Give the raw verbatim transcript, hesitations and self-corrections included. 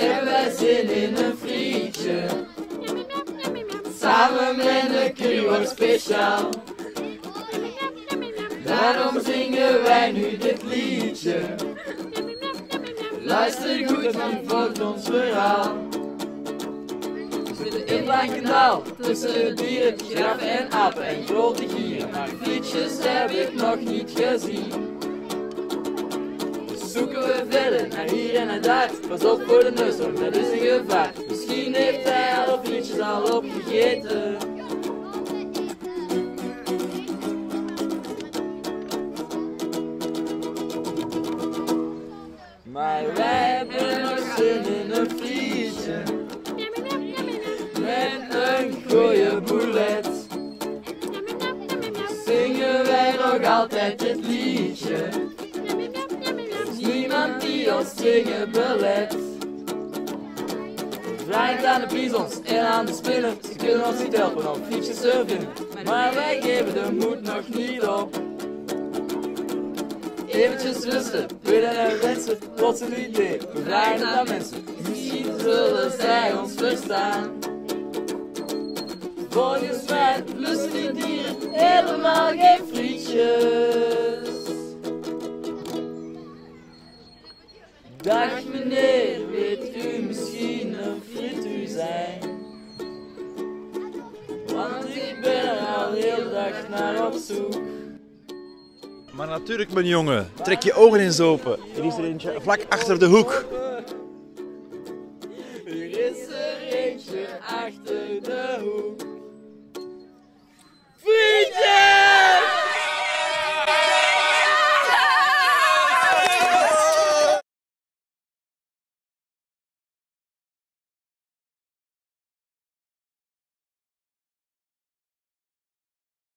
en wij zin in een frietje. Samen met een crew wordt speciaal. Daarom zingen wij nu dit liedje. Luister goed, want volgt ons verhaal. We zitten in Blankendaal, tussen dieren, giraffen en apen en grote gieren. Maar frietjes heb ik nog niet gezien. Dus zoeken we verder, naar hier en naar daar. Pas op voor de neushoorn, dat is een gevaar. Misschien heeft hij alle frietjes al opgegeten. Maar wij hebben nog zin in een frietje. Met een goeie boulet. Zingen wij nog altijd dit liedje. Er is niemand die ons zingen belet. Vraagt aan de bisons en aan de spinnen. Ze kunnen ons niet helpen om frietjes te vinden. Maar wij geven de moed nog niet op. Eventjes rusten, bidden en wensen, tot een idee. We vragen het aan mensen, misschien zullen zij ons verstaan. Volgens mij lusten die dieren helemaal geen frietjes. Dag meneer, weet u misschien een frituur zijn? Want ik ben er al heel de dag naar op zoek. Maar natuurlijk, mijn jongen, trek je ogen eens open. Er is er eentje vlak achter de hoek. Er is er eentje achter de hoek.